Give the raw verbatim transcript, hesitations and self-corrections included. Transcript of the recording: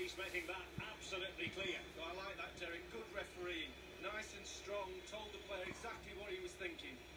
he's making that absolutely clear. So I like that, Terry. Good refereeing. Nice and strong, told the player exactly what he was thinking.